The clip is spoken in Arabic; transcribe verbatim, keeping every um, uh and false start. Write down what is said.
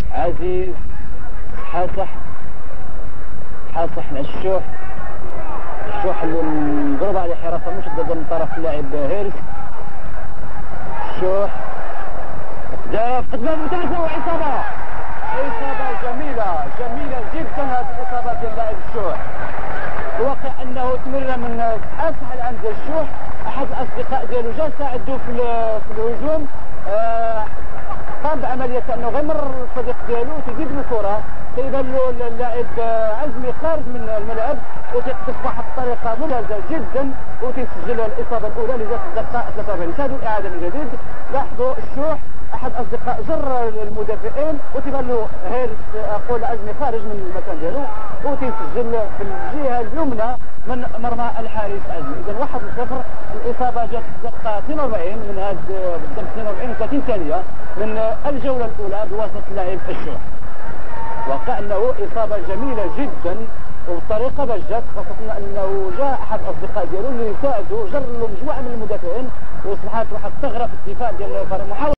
عزيز حاصح حاصح مع الشوح الشوح اللي مضروب عليه حراسه مشدده من طرف اللاعب هيرس. الشوح اهداف قدام ممتازه واصابه اصابه جميله جميله جدا. هذه الاصابه ديال اللاعب الشوح الواقع انه تمر من اسحاق على عند الشوح. احد الاصدقاء ديالو جا ساعدو في في الهجوم آه قام بعمليه انه غيمر الصديق ديالو تيزيد الكره تيبان له اللاعب عزمي خارج من الملعب وتيقذف بواحد الطريقه ممتازه جدا وتيسجل الاصابه الاولى اللي جات في الدقيقه ثلاثة وأربعين. شاهدوا الاعاده من جديد. لاحظوا الشوح احد اصدقاء جر المدافعين وتيبان له هيرس اقول عزمي خارج من المكان ديالو وتيسجل في الجهه اليمنى من مرمى الحارس عزمي. اذا واحد صفر. الاصابه جات في الدقيقه اثنين وأربعين من هذا بالضبط اثنين وأربعين وثلاثين ثانيه من الجوله الاولى بواسطه اللاعب الشوح. واقع انه اصابه جميله جدا وبطريقه باش جات خاصه انه جاء احد الاصدقاء ديالو اللي يساعدوا جر له مجموعه من المدافعين واصبحت واحد الثغره في الدفاع ديال الفريق.